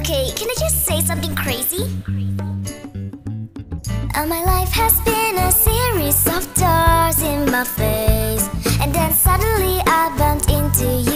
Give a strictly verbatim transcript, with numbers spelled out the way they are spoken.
Okay, can I just say something crazy? All my life has been a series of doors in my face, and then suddenly I bumped into